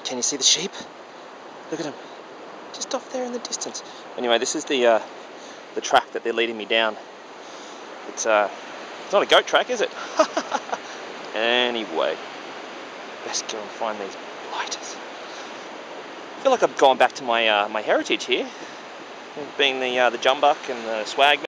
Can you see the sheep? Look at them, just off there in the distance. Anyway, this is the track that they're leading me down. It's not a goat track, is it? Anyway, best go and find these blighters. I feel like I've gone back to my my heritage here, being the jumbuck and the swag.